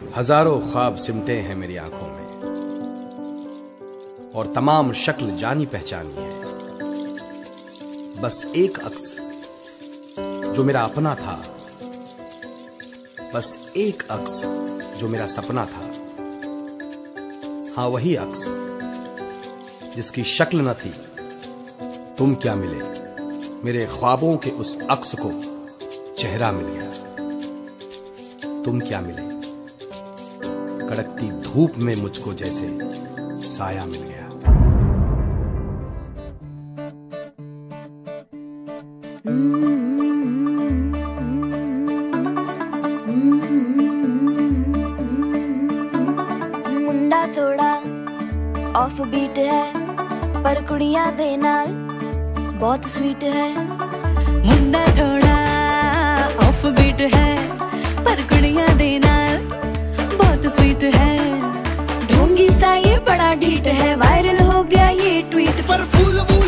हजारों ख्वाब सिमटे हैं मेरी आंखों में और तमाम शक्ल जानी पहचानी है। बस एक अक्स जो मेरा अपना था, बस एक अक्स जो मेरा सपना था। हाँ, वही अक्स जिसकी शक्ल न थी। तुम क्या मिले, मेरे ख्वाबों के उस अक्स को चेहरा मिल गया। तुम क्या मिले, कड़कती धूप में मुझको जैसे साया मिल गया। मुंडा थोड़ा ऑफ बीट है पर कुड़ियां दे नाल बहुत स्वीट है। मुंडा थोड़ा ऑफ बीट है पर कुड़ियां दे नाल बहुत स्वीट है। ढोंगी सा ये बड़ा ढीठ है, वायरल हो गया ये ट्वीट पर फूल